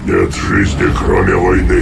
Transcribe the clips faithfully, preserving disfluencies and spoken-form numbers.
Нет жизни, кроме войны.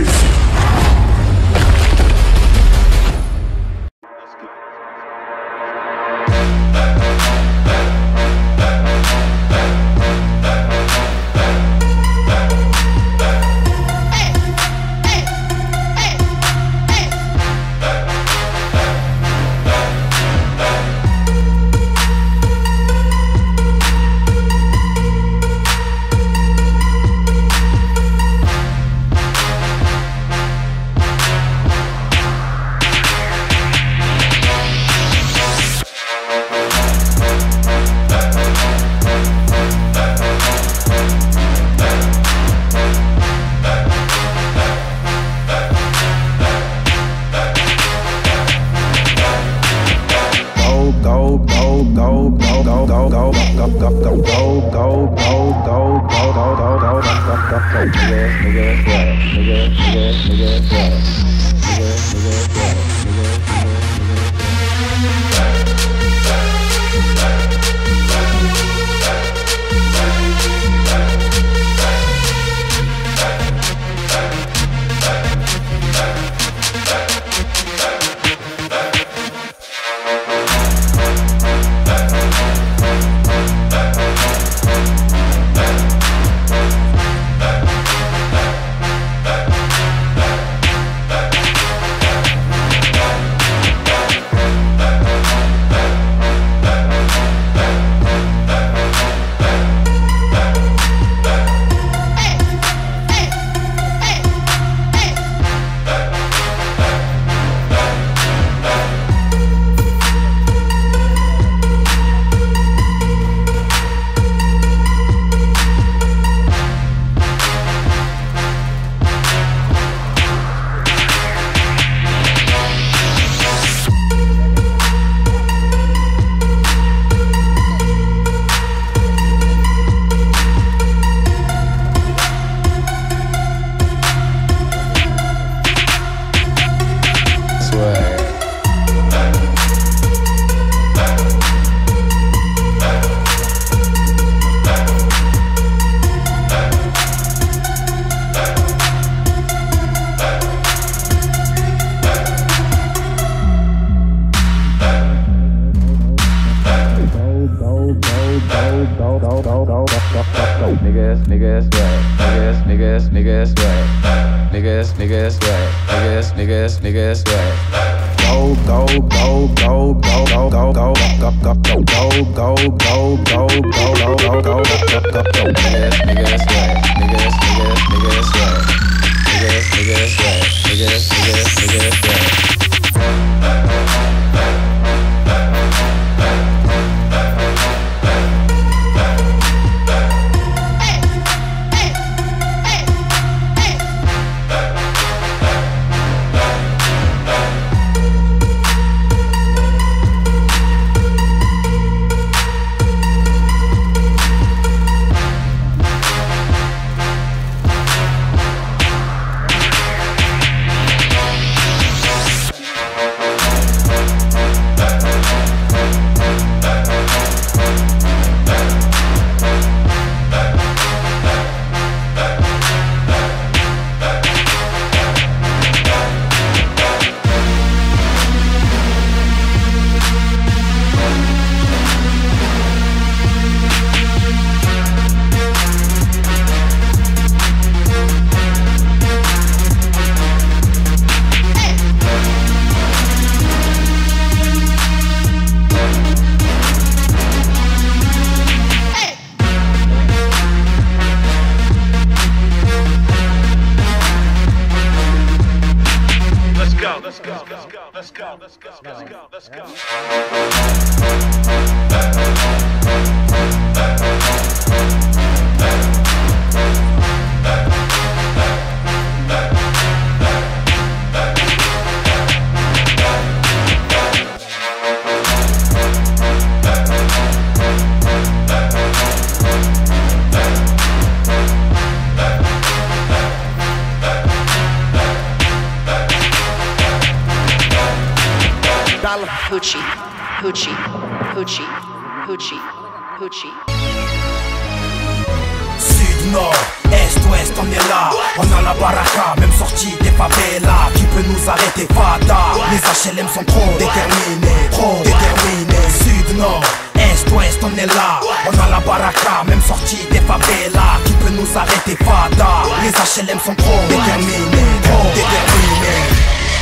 Niggas, niggas, right. Niggas, niggas, niggas, right. Niggas, niggas, right. Niggas, niggas, niggas, right. Go, go, go, go, go, go, go, go, go, go, go, go, go, go, go, go, go, go, go, go. Niggas, niggas, right. Niggas, niggas, niggas, right. Niggas, niggas, right. Niggas, niggas, niggas, right. Let's go, let's go, let's go, let's go, let's go, let's go. Hoochie, hoochie, hoochie, hoochie, hoochie. Sud, nord, est, ouest, on est là. H L M sont trop déterminés, trop déterminés. Sud, nord, est, ouest, on est là. On a la baraka, même sortie des favelas. Qui peut nous arrêter, fada? Les H L M sont trop déterminés, trop déterminés.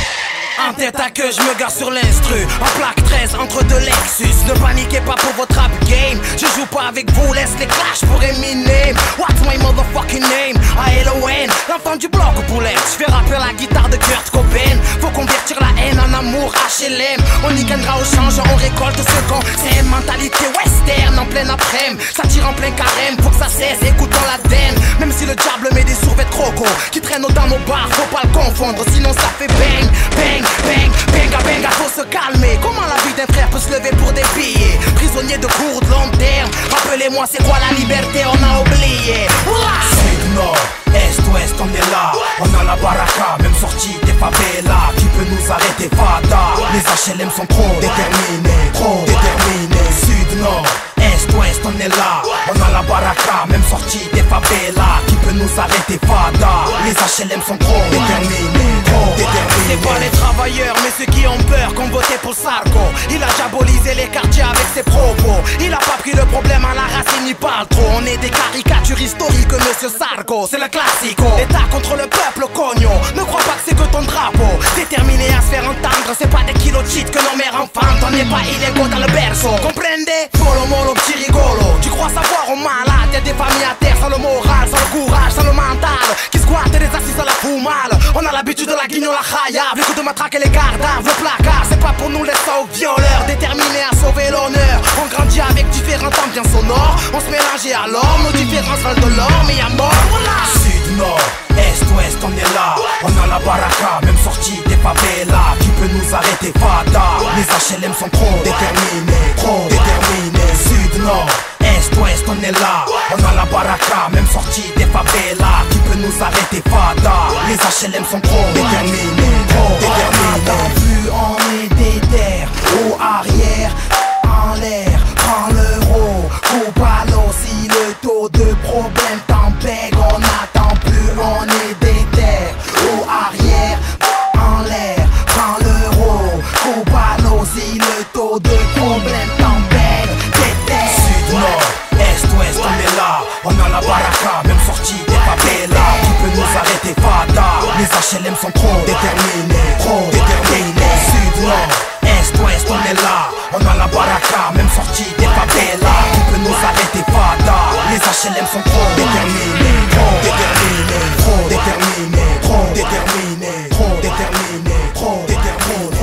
En tête à queue, je me gare sur l'instru. En plaque treize entre deux Lexus. Ne paniquez pas pour votre rap game. Je joue pas avec vous, laisse les clashs pour Eminem. What's my motherfucking name? A L O N, l'enfant du bloc au poulet. Je fais rapper la guitare de Kurt Cobain. Faut convertir la haine en amour, H L M. On y gagnera au change, on récolte ce qu'on. C'est une mentalité western en pleine après-midi. Ça tire en plein carême, faut que ça cesse, écoutons la den. Même si le diable met des survêtements croco qui traînent dans nos bars, faut pas le confondre, sinon ça fait bang, bang. Bang, benga, benga, faut se calmer. Comment la vie d'un frère peut se lever pour des billets? Prisonnier de court, de long terme. Rappelez-moi c'est quoi la liberté, on a oublié. Sud, nord, est, ouest, on est là. On a la baraka, même sortie des favelas. Qui peut nous arrêter, fada? Les H L M sont trop déterminés, trop déterminés. Sud, nord, est, ouest, on est là. On a la baraka, même sortie des favelas. Qui peut nous arrêter, fada? Les H L M sont trop déterminés, trop déterminés. C'est pas les travailleurs, mais ceux qui ont peur, qu'on votait pour Sarko. Il a diabolisé les quartiers avec ses propos. Il a pas pris le problème à la racine, il parle trop. On est des caricatures historiques, monsieur Sarko. C'est le classico. L'État contre le peuple, cogno. Ne crois pas que c'est que ton drapeau. Déterminé à se faire entendre, c'est pas des kilos de shit que nos mères enfantent. On n'est pas illégaux dans le berceau. Comprendez? Molo molo, petit rigolo. Tu crois savoir au malade? Y'a des familles à terre sans le moral, sans le courage, sans le mental. Qui squattent des assises à la mal. On a l'habitude de la guignol la chaya. Les coups de matraque et les gardaves, le placard. C'est pas pour nous laisser ça aux violeurs. Déterminés à sauver l'honneur. On grandit avec différentes ambiances sonores. On se mélange et alors nos différences valent de l'or. Mais y'a mort, voilà. Sud, nord, est, ouest, on est là. On a la baraka, même sortie des favelas. Qui peut nous arrêter, fada? Les H L M sont trop déterminés, trop déterminés. Sud, nord, est, ouest, on est là. On a la baraka, même sortie des favelas. Qui peut nous arrêter, fada? Les H L M sont trop déterminés, trop déterminés. Plus on est déter, au arrière, en l'air, prends l'euro. Coupe à l'eau si le taux de problème t'empêche. On n'attend plus, on est déter, au arrière, en l'air, prends l'euro. Coupe à l'eau si le taux de problème t'empêche. Déter. Sud, nord, est, ouest, on est là. On a la baraka, même sortie des favelas. Qui peut nous arrêter, fada? Les H L M sont trop déterminés, trop déterminés. Sud, nord, est, ouest, on est là. On a la baraka, même sortie des favelas. Qui peut nous arrêter, fada? Les H L M sont trop déterminés, trop déterminés, trop déterminés, trop déterminés, trop déterminés, trop déterminés.